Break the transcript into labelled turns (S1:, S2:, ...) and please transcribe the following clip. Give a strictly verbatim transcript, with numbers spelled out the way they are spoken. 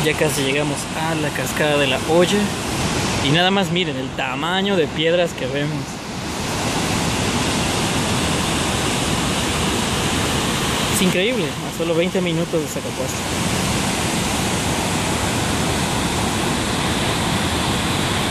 S1: Ya casi llegamos a la cascada de la olla. Y nada más miren el tamaño de piedras que vemos. Es increíble, a solo veinte minutos de Sacapuasto.